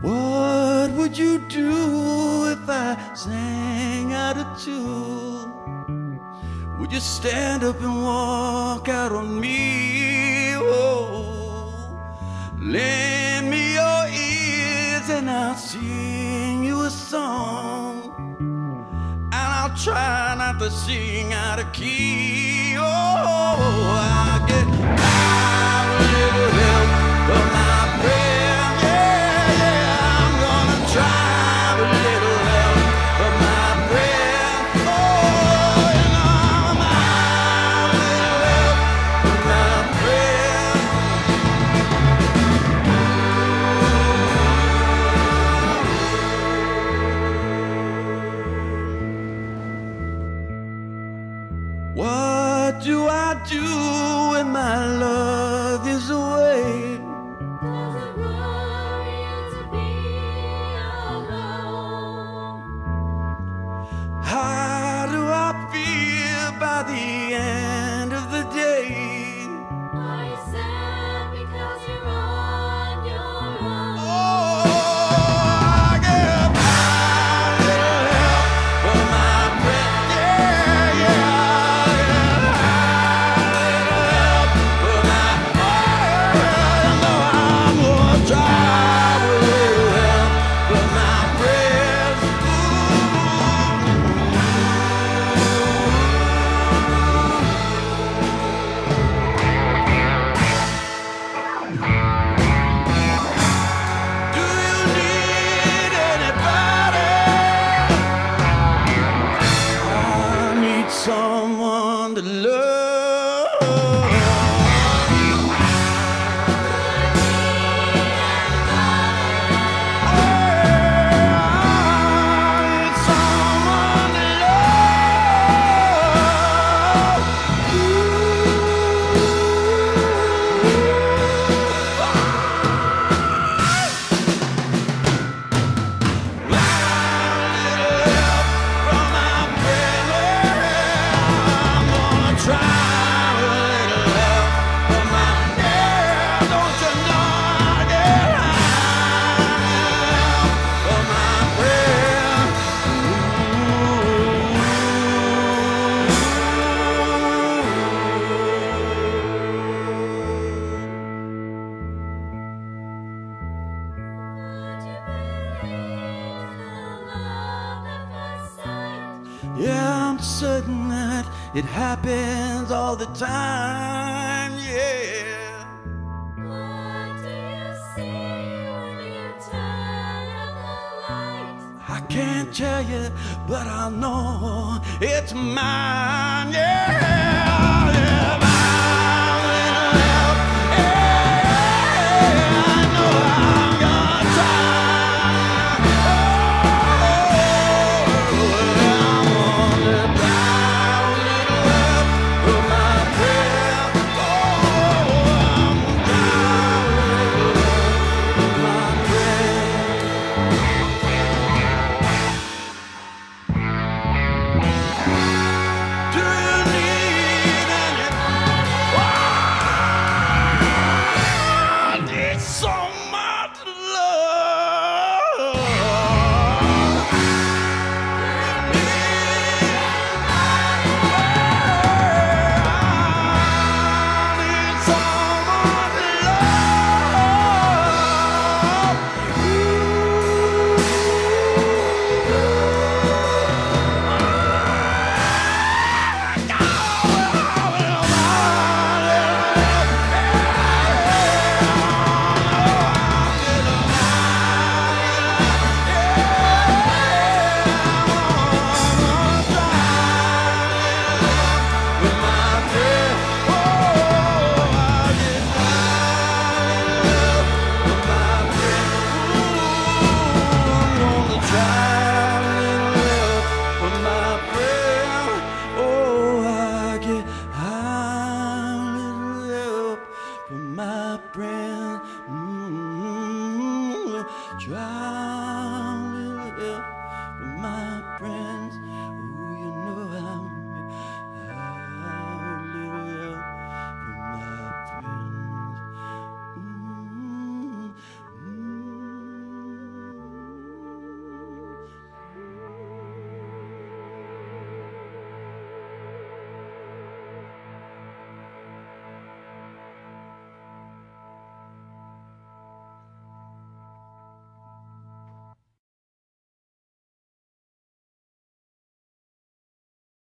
What would you do if I sang out of tune? Would you stand up and walk out on me? Oh, lend me your ears and I'll sing you a song. And I'll try not to sing out of key. Oh, I'll get by with a little help from my friend. Yeah, yeah, I'm gonna try with a little help from my friend. Oh, you know I'm out with a little help from my friend. What do I do when my love is away? Does it worry you to be alone? How do I feel by the end of the day? Are you sad because you're on your own? Oh, I get by with a little help from my friend. Yeah, yeah, I get by with a little help from my friend. You know I'm gonna try with a little help from my friends. Do you need anybody? I need someone to love. I need someone to Would you believe in love at first sight? Yeah, I'm certain that it happens all the time, yeah. What do you see when you turn out the light? I can't tell you, but I know it's mine, yeah, yeah. Mine will help, yeah, I know I'm gonna try. Oh, I'm gonna try a little help from my friend. Oh, I'm gonna try a little help from my friend. Do you need anybody? I need so much love. Do you need I need so much my friend. Try